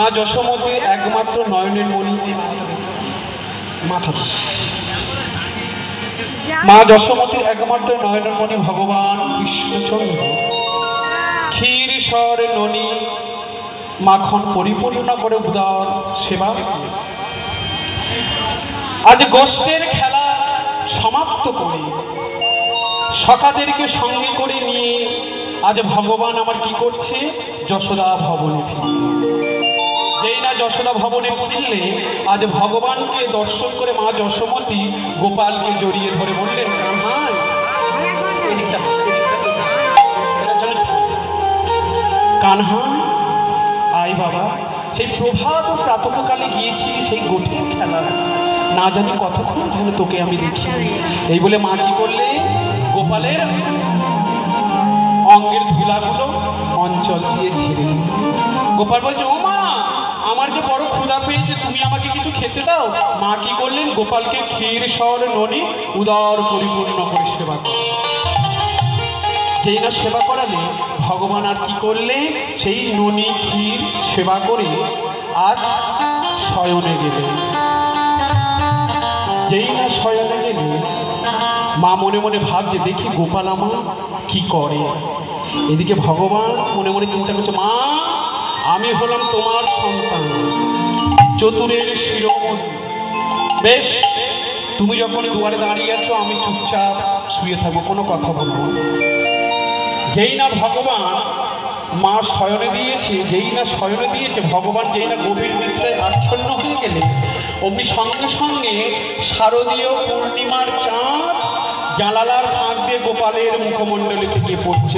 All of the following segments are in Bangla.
মা যশোমতীর একমাত্র নয়নের মণি মা যশোমতীর একমাত্র নয়নের মণি ভগবান কৃষ্ণচন্দ্র ক্ষীর স্বর ননী মাখন পরিপূর্ণ করে উদার সেবা। আজ গোষ্ঠের খেলা সমাপ্ত করে সখাদেরকে সঙ্গে করে নিয়ে আজ ভগবান আমার কি করছে, যশোদা ভবনে ফিরল। যেই না যশোদা ভবনে ফিরলে আজ ভগবানকে দর্শন করে মা যশোমতী গোপালকে জড়িয়ে ধরে বললেন, কানহাই কানহা আয় বাবা, সেই প্রভাত ও প্রাতঃকালে গিয়েছি সেই গোটির খেলা, না জানি কতক্ষণ হলো তোকে আমি দেখি। এই বলে মা কি করলে, গোপালের অঙ্গের ধুলাগুলো অঞ্চল দিয়ে ছেড়ে। গোপাল বলছে, ও মা, আমার যে বড় ক্ষুধা পেয়েছে, তুমি আমাকে কিছু খেতে দাও। মা কি করলেন, গোপালকে ক্ষীর স্বর ননী উদার পরিপূর্ণ করে সেবা করলেন। যেই না সেবা করালে ভগবান আর কি করলে, সেই ননী ক্ষীর সেবা করে আজ শয়নে গেলে। যেই না শয়নে গেলে মা মনে মনে ভাবছে, দেখি গোপাল আমার কি করে। এদিকে ভগবান মনে মনে চিন্তা করছে, মা আমি হলাম তোমার সন্তান, চতুরের শিরোমণি। বেশ, তুমি যখন দুয়ারে দাঁড়িয়ে আছো আমি চুপচাপ শুয়ে থাকবো, কোনো কথা বলবো না। যেই না ভগবান মা শয়নে দিয়েছে, যেই না শয়নে দিয়েছে ভগবান, যেই না গভীর নিদ্রায় আচ্ছন্ন হয়ে গেলে অমনি সঙ্গে সঙ্গে শারদীয় পূর্ণিমার চাঁদ জানালার ফাঁক দিয়ে গোপালের মুখমণ্ডলে থেকে পড়ছে।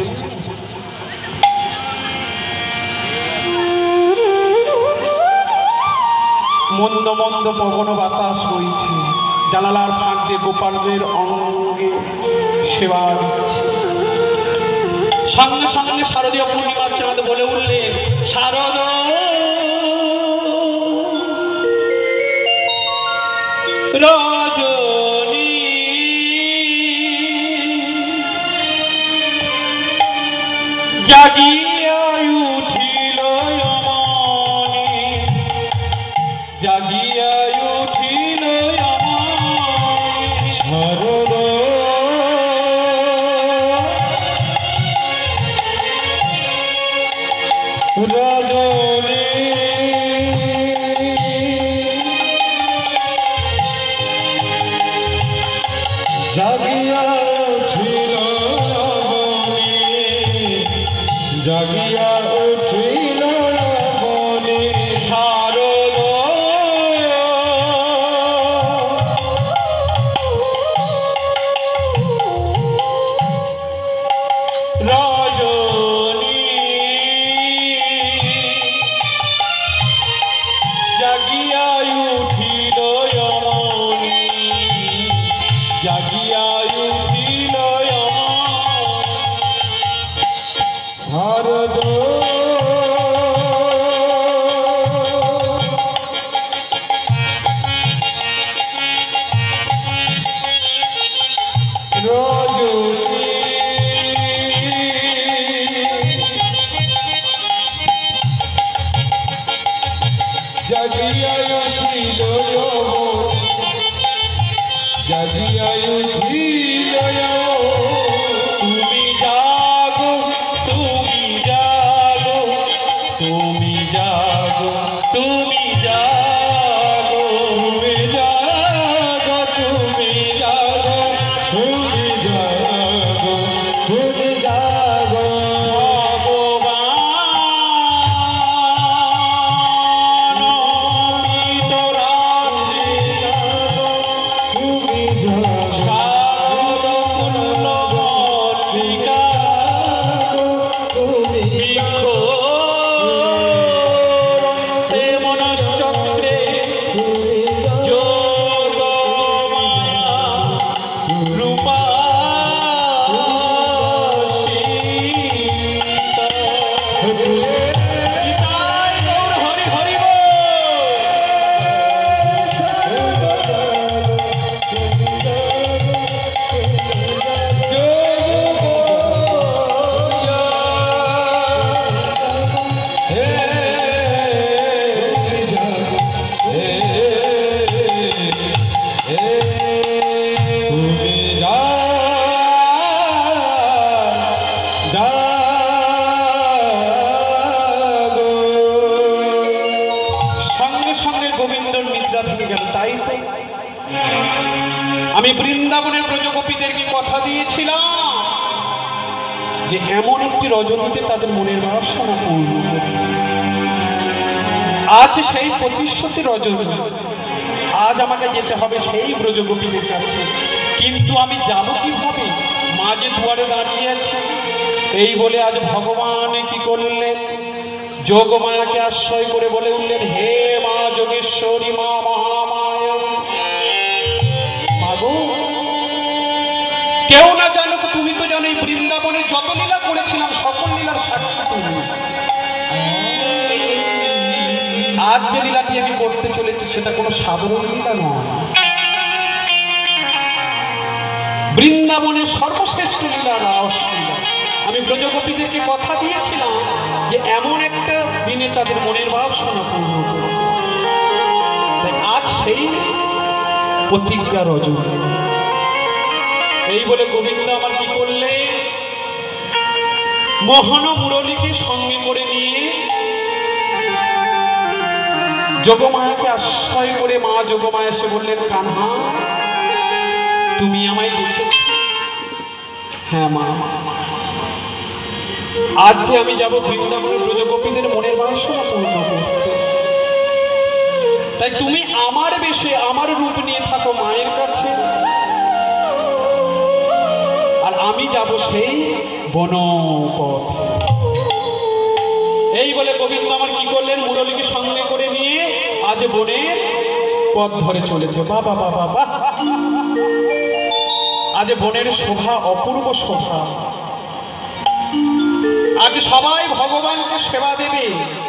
মন্দ মন্দ পবন বাতাস বইছে, জানালার ফাঁক দিয়ে গোপালের অঙ্গে সেবা দিচ্ছে। সঙ্গে সঙ্গে শারদীয় পূর্ণিমার চাঁদ বলে উঠলেন, শারদ রজনী জাগিয়া উঠিল অমনি, জাগিয়া উঠিল অমনি, শারদ রজনী জাগিয়া উঠিল অমনি, জাগিয়া উঠিল অমনি, শারদ রজনী জাগিয়া উঠিল অমনি, জাগিয়া উঠিল অমনি, শারদ রজনী জাগিয়া উঠিল অমনি, জাগিয়া উঠিল অমনি, তুমি জাগো, তুমি জাগো, তুমি জাগো, তুমি জাগো, তুমি জাগো, তুমি জাগো, তুমি জাগো, তুমি জাগো, ভগবান তোরা তুমি জাগো, তুমি আমি বৃন্দাবনের ব্রজগোপীদেরকে কথা দিয়েছিলাম যে এমন একটি রজনীতে তাদের মনের বাসনা পূর্ণ করব। আজ সেই প্রতিশ্রুতি রজনী, আজ আমাকে যেতে হবে সেই ব্রজগোপীদের কাছে। কিন্তু আমি যাব কিভাবে? মা যে দুয়ারে দাঁড়িয়ে আছে। এই বলে আজ ভগবান কি করলেন, যোগমায়াকে আশ্রয় করে বলে উঠলেন, হে মা যোগেশ্বরী, মা মহামায়া, মাগো কেউ না জানো, তুমি তো জানো এই বৃন্দাবনে যত লীলা করেছিলাম সকল লীলার সাক্ষী তুমি। আজ যে লীলাটি আমি করতে চলেছি সেটা কোনো সাধারণ লীলা নয়, বৃন্দাবনের সর্বশ্রেষ্ঠ লীলা, রাসলীলা। আমি ব্রজগোপীদেরকে কথা দিয়েছিলাম যে এমন একটা দিনে তাদের মনের বাসনা পূর্ণ করব। তাই আজ সেই প্রতিজ্ঞা রজনী। এই বলে গোবিন্দ আমার কি করলে, মোহন মুরলীকে সঙ্গে করে নিয়ে যোগমায়াকে আশ্রয় করে মা যোগমায়া এসে বললেন, কানহা তুমি আমায় দেখেছ? হ্যাঁ মা, আজ যে আমি যাব বৃন্দাবনের ব্রজগোপীদের মনের বাসনা পূর্ণ করতে, তাই তুমি আমার বেশে আমার রূপ নিয়ে থাকো মায়ের কাছে, আর আমি যাব সেই বনপথ। এই বলে গোবিন্দ আমার কি করলেন, মুরলীকে সঙ্গে করে নিয়ে আজ বনের পথ ধরে চলেছে। বাবা বাবা বাবা, আজ বনের শোভা অপূর্ব শোভা। আজ সবাই ভগবানকে সেবা দেবে।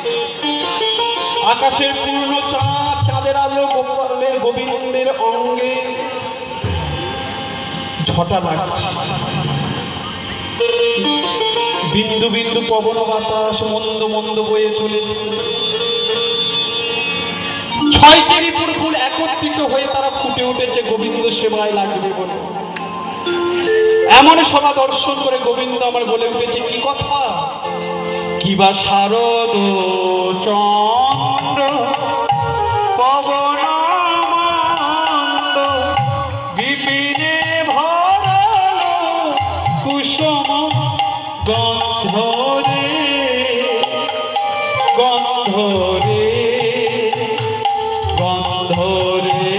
আকাশের পূর্ণ চাঁদ, চাঁদের আলো গোপালের গোবিন্দের অঙ্গে ঝটা লাগছে। বিন্দু বিন্দু পবন বাতাস মন্দ মন্দ বয়ে চলেছে। ছয়টি রিপুর ফুল একত্রিত হয়ে তারা ফুটে উঠেছে গোবিন্দ সেবায় লাগবে বলে। এমন সভা দর্শন করে গোবিন্দ আমার বলে উঠেছে, কি কথা, কিবা শারদ চন্দ্র পবন বিপিনে ভরালো কুসুম গন্ধ রে, গন্ধ রে, গন্ধ রে,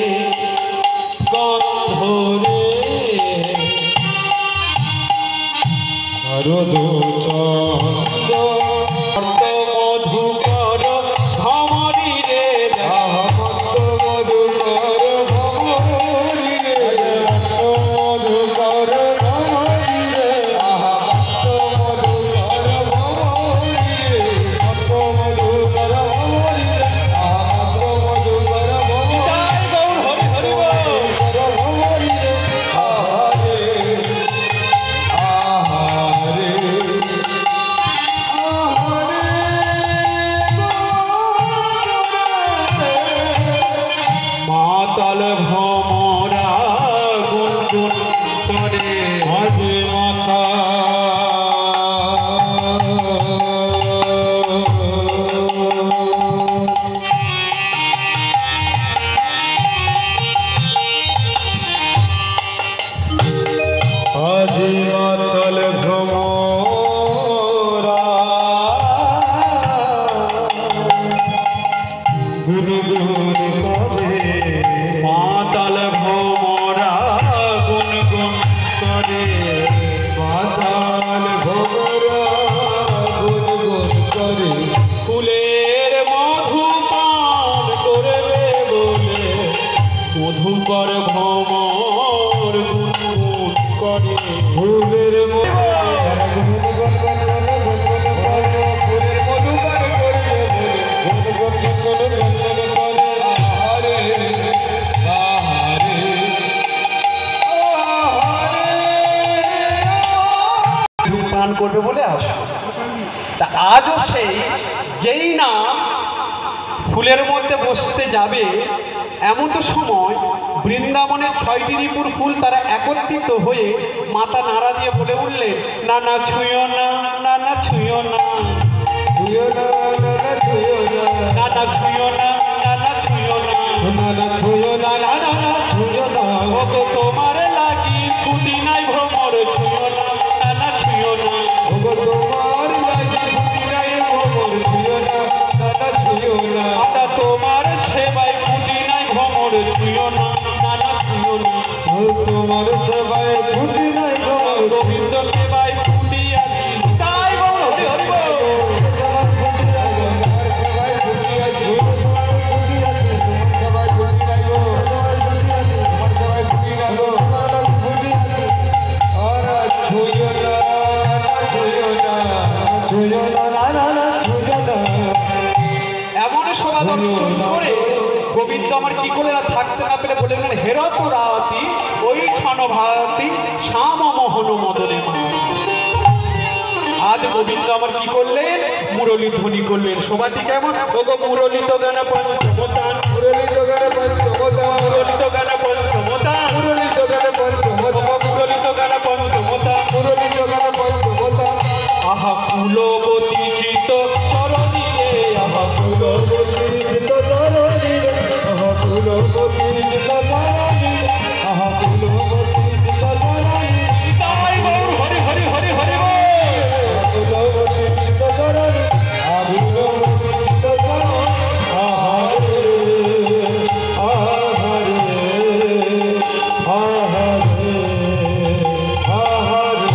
গন্ধ রে, শারদ চন্দ্র মধুকর ভমরি রে, মধুকর ভমরি রে, মধুকর ভমরি রে, মধুকর ভমরি রে, মধুকর ভমরি রে, মধুকর ভমরি রে, হরি হরি ভমরি রে, মাতাল ভমরা গুনগুন করে হাজে মাতা, হাজে মাতাল ভমরা গুনগুন করে, মাতাল ভমরা গুনগুন করে, মাতাল ভমরা গুনগুন করে, ফুলের মধু পান করবে বলে মধুকর ভমর গুনগুন করে, ফুলের মধু পান করবে বলে আসো। তা আজও সেই যেই না ফুলের মধ্যে বসতে যাবে, এমন তো সময় বৃন্দাবনের 6টি রিপুর ফুল তারা একত্রিত হয়ে মাথা নাড়া দিয়ে বলে উঠলেন, না না ছুঁয়ো না, না না ছুঁয়ো না, ছুঁয়ো না, না না ছুঁয়ো না, না না ছুঁয়ো না, না না ছুঁয়ো না, না না ছুঁয়ো না, না না ছুঁয়ো না, আমরা তোমার সেবায় পুঁটি নাই ভ্রমর ছুঁয়ো না, নানা ছুঁয়ো না। ও তোমার সেবায় ফুটি নাই ঘর, গোবিন্দ সেবায় পুঁটি আছি তাই গৌর হরি হরি বল। সবার ফুটি আছে, তোমার সেবায় ফুটি আছে, সবার ফুটি আছে, তোমার সেবায় ফুটি নাই গো, সবাই ফুটি আছে, তোমার সেবায় ফুটি নাই গো, সবার ফুটি আছে। আর ছুঁয়ো না, ছুঁয়ো না, ছুঁয়ো না, না না না ছুঁয়ো না। এমন সভা দর্শন করে গোবিন্দ আমার কি করলেন না থাকতে না পেরে বলে গেলেন হেরত রাতি ওই ঠান ভাতি শ্যাম মোহন মদনে মা। আজ গোবিন্দ আমার কি করলেন মুরলী ধ্বনি করলেন। সভাটি কেমন ওগো মুরলিত গান পঞ্চমতান, মুরলিত গানে পঞ্চমতা, মুরলিত গান পঞ্চমতান, মুরলিত গানে পঞ্চমতা, মুরলিত গান পঞ্চমতান। মুরলিত গানে পঞ্চমতা। আহা কুলবতী চিত সরণী রে, আহা কুলবতী চিত্ত চরণী রে, আহা কুলবতী চিত্ত চরণী রে, আহা কুলবতী চিত্ত চরণী রে, তাই গৌর হরি হরি হরি হরি বল। আহা কুলবতী চিত্ত চরণী, আহা কুলবতী চিত্ত চরণী। আহারে, আহারে, আহারে, আহারে।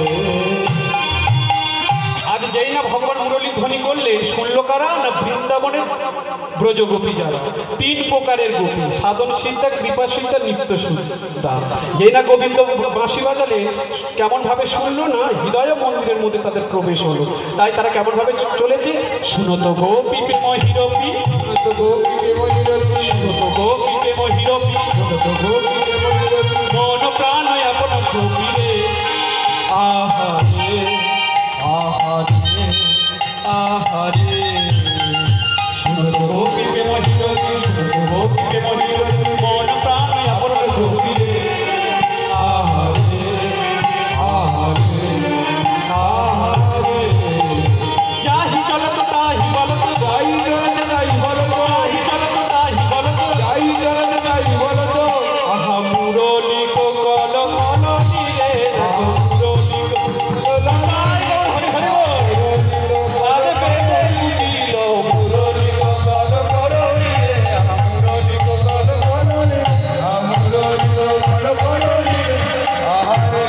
আজ যেই না ভগবান মুরলী ধ্বনি করলে শুনলো কারা না বৃন্দাবনের ব্রজগোপী যারা তিন প্রকারের গোপী সাধন সিদ্ধা কৃপা সিদ্ধা নিত্য সিদ্ধা। যেই না গোবিন্দ বাঁশি বাজালে কেমন ভাবে শুনলো না হৃদয় মন্দিরের মধ্যে তাদের প্রবেশ হলো। তাই তারা কেমন ভাবে চলেছে শুনত গোপী প্রেম হিরপি, শুনত গোপী প্রেম হিরপি, শুনত গোপী প্রেম হিরপি, শুনত গোপী প্রেম হিরপি। মন প্রাণ আপন সবিরে। আহারে আহারে আহারে শুনত গোপী প্রেম হিরপি, শুনত গোপী প্রেম হিরপি, মন প্রাণ আপন সবিরে। আহারে, আহারে, আহারে। যাহি চলত তাহি বলত, যাই চরণ নাই বলত, যাহি চলত তাহি বলত। যাই চরণ নাই বলত। আহা মুরলী কোকল মননি রে, মুরলী কোকল হরি হরি বল। আজ প্রেমে উঠিল মুরলী কোকল করনি রে, আহা মুরলী কোকল করনি রে। আমরলি কোকল করনি রে, আহারে,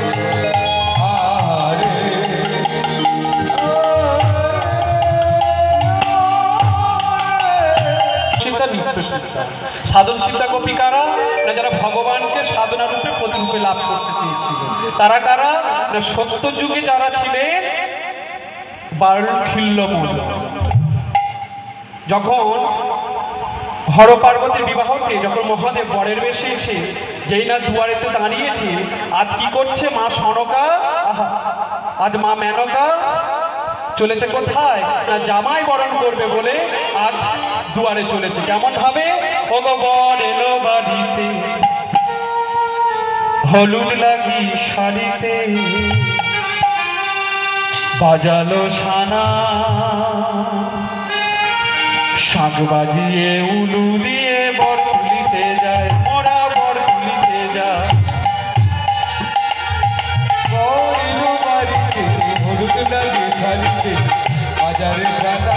আহারে, সিদ্ধা নিত্য সিদ্ধা সাধন সিদ্ধা গোপী কারা না যারা ভগবানকে সাধনা রূপে প্রতিরূপে লাভ করতে চেয়েছিল। তারা কারা না সত্য যুগে যারা ছিলেন বার্লখিল্যমূল। যখন হর পার্বতীর বিবাহতে যখন মহাদেব বরের বেশে এসে যেই না দুয়ারেতে দাঁড়িয়েছে, আজ কি করছে মা সনকা, আহা আজ মা মেনকা চলেছে কোথায় না জামাই বরণ করবে বলে আজ দুয়ারে চলেছে। কেমন ভাবে ওগো বর এলো বাড়িতে, হলুদ লাগি শাড়িতে, বাজালো ছানা, শাঁখ বাজিয়ে উলু দিয়ে বর তুলিতে যায়, মোরা বর তুলিতে যায়। বরিল বাড়িতে, হলুদ লাগে শাড়িতে, বাজারে সাদা,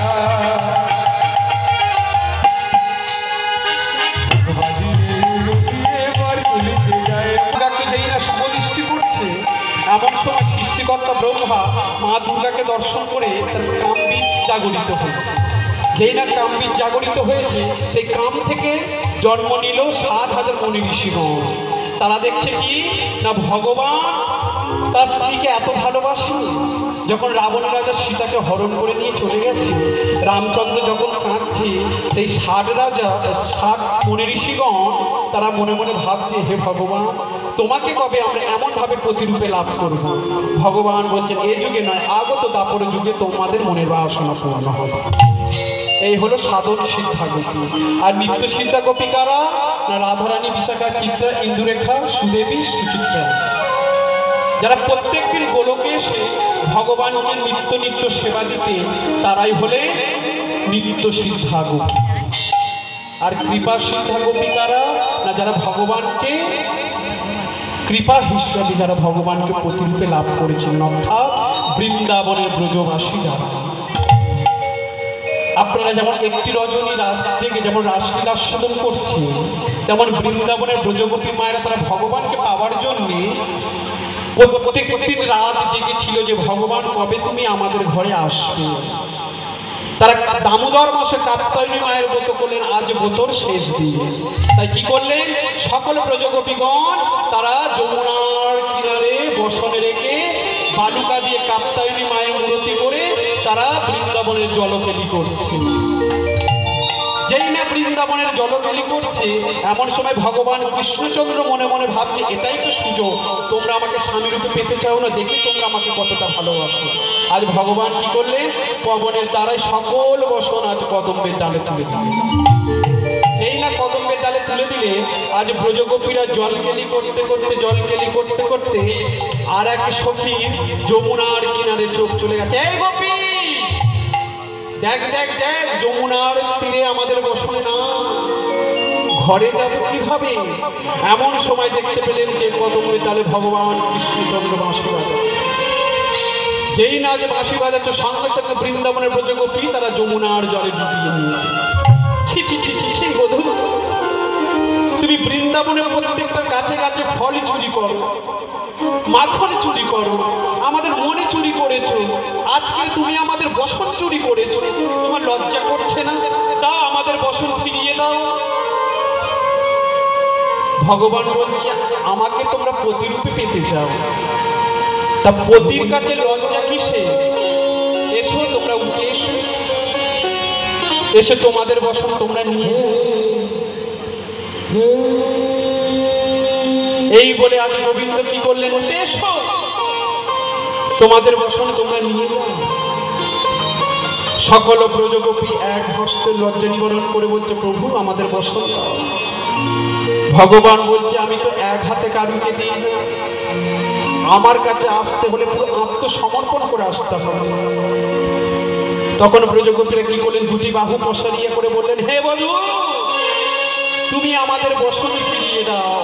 শাঁখ বাজিয়ে উলু দিয়ে বর তুলিতে যায়। দুর্গাকে যেই না শুভদৃষ্টি করছে এমন সময় সৃষ্টিকর্তা ব্রহ্মা মা দুর্গাকে দর্শন করে তার কামবীজ জাগরিত হয়েছে। যেই না কামবীজ জাগরিত হয়েছে সেই কাম থেকে জন্ম নিল ৭,০০০ মুনি ঋষিগণ। তারা দেখছে কি না ভগবান তার স্ত্রীকে এত ভালোবাসে। যখন রাবণ রাজা সীতাকে হরণ করে নিয়ে চলে গেছে, রামচন্দ্র যখন কাঁদছে, সেই ৬০ রাজা ৬০ মুনি ঋষিগণ তারা মনে মনে ভাবছে হে ভগবান তোমাকে কবে আমরা এমনভাবে প্রতিরূপে লাভ করব। ভগবান বলছেন এ যুগে নয় আগত দাপর যুগে তোমাদের মনের বাসনা পূর্ণ হবে। এই হলো সাধন সিদ্ধা গোপী। আর নিত্য সিদ্ধা গোপী কারা না রাধারানী, বিশাখা, চিত্রা, ইন্দুরেখা, সুদেবী, সুচিত্রা, যারা প্রত্যেক দিন গোলকে এসে ভগবানকে নিত্য নিত্য সেবা দিতে তারাই হলে নিত্য সিদ্ধা গোপী। আর কৃপা সিদ্ধা গোপী কারা না যারা ভগবানকে কৃপা হিসাবে যারা ভগবানকে প্রতিরূপে লাভ করেছেন, অর্থাৎ বৃন্দাবনের ব্রজবাসী যারা। আপনারা যেমন একটি রজনী রাত জেগে যেমন রাসলীলা আস্বাদন করছে, তেমন বৃন্দাবনের ব্রজগোপী মায়েরা তারা ভগবানকে পাওয়ার জন্যে প্রত্যেক দিন রাত জেগেছিল যে ভগবান কবে তুমি আমাদের ঘরে আসবে। তারা দামোদর মাসে কাত্যায়নী মায়ের ব্রত করলেন, আজ ব্রতর শেষ দিন। তাই কি করলেন, সকল ব্রজগোপীগণ তারা যমুনার কিনারে বসনে রেখে বালুকা দিয়ে কাত্যায়নী মায়ের মূর্তি করে তারা বৃন্দাবনের জলকেলি করছে। যেই না বৃন্দাবনের জলকেলি করছে, এমন সময় ভগবান কৃষ্ণচন্দ্র মনে মনে ভাবছে এটাই তো সুযোগ, তোমরা আমাকে স্বামী রূপে পেতে চাও না, দেখি তোমরা আমাকে কতটা ভালোবাসো। আজ ভগবান কি করলেন, পবনের দ্বারাই সকল বসন আজ কদম্বের ডালে তুলে দিলেন। যেই না কদম্বের ডালে তুলে দিলে, আজ ব্রজগোপীরা জলকেলি করতে করতে জলকেলি করতে করতে আর এক সখী যমুনার কিনারে চোখ চলে গেছে। এই গোপী, দেখ দেখ দেখ, যমুনার তীরে আমাদের বসনে না, ঘরে যাব কিভাবে? এমন সময় দেখতে পেলেন যে কদম্বের ডালে ভগবান কৃষ্ণচন্দ্র বাঁশি বাজাচ্ছে। যেই না যে বাঁশি বাজাচ্ছে, সঙ্গে সঙ্গে বৃন্দাবনের ব্রজগোপী তারা যমুনার জলে ডুবিয়ে নিয়েছে। ছি ছি ছি ছি ছি বধূ, তুমি বৃন্দাবনের প্রত্যেকটা গাছে গাছে ফল চুরি করো, মাখন চুরি করো, আমাদের মনে চুরি করেছো, আজকে তুমি আমাদের বসন চুরি করেছো, তোমার লজ্জা করছে না? দাও আমাদের বসন ফিরিয়ে দাও। ভগবান বলছে আমাকে তোমরা প্রতিরূপে পেতে চাও, তা পতির কাছে লজ্জা কিসে? এসো তোমরা উঠে এসো, এসে তোমাদের বসন তোমরা নিয়ে এই বলে আজ গোবিন্দ কি করলেন, উঠে এসো তোমাদের বসন তোমরা নিয়ে যাও। সকল ব্রজগোপী এক হস্তে লজ্জা নিবারণ করে বলছে প্রভু আমাদের বসন দাও। ভগবান বলছে আমি তো এক হাতে কারুকে দিই না, আমার কাছে আসতে হলে পুরো আত্মসমর্পণ করে আসতে হবে। তখন ব্রজগোপীরা কি করলেন, দুটি বাহু প্রসারিয়ে করে বললেন হে বধূ, তুমি আমাদের বসন ফিরিয়ে দাও।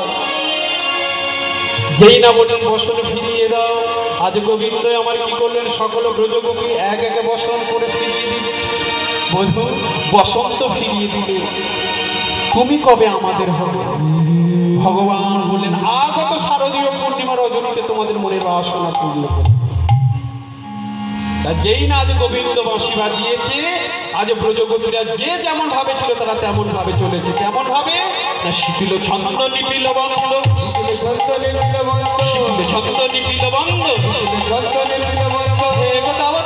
যেই না বললেন বসন ফিরিয়ে দাও, আজ গোবিন্দ আমার কি করলেন, সকল ব্রজগোপী এক একে বসন করে ফিরিয়ে দিচ্ছে। বধূ বসন্ত ফিরিয়ে দিলে তুমি কবে আমাদের হবে? ভগবান বললেন আগত শারদীয় পূর্ণিমা রজনীতে তোমাদের মনের বাসনা পূর্ণ করবে। তা যেই না আজ গোবিন্দ বাঁশি বাজিয়েছে, আজ ব্রজগোপীরা যে যেমন ভাবে ছিল তারা তেমন ভাবে চলেছে। কেমন ভাবে না, শিথিল ছন্দ নিপিল বন্ধ, শিথিল ছন্দ